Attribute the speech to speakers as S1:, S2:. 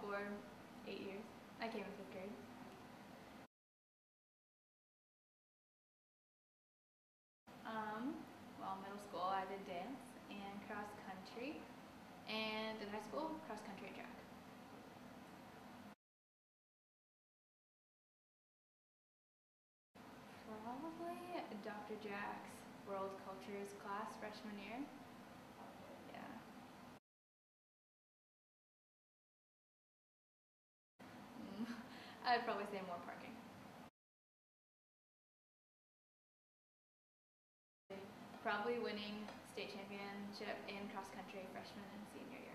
S1: for 8 years. I came in 5th grade. Well, middle school I did dance and cross country, and in high school, cross country and track. Probably Dr. Jack's World Cultures class freshman year. Yeah. I'd probably say more parking. Probably winning state championship in cross country freshman and senior year.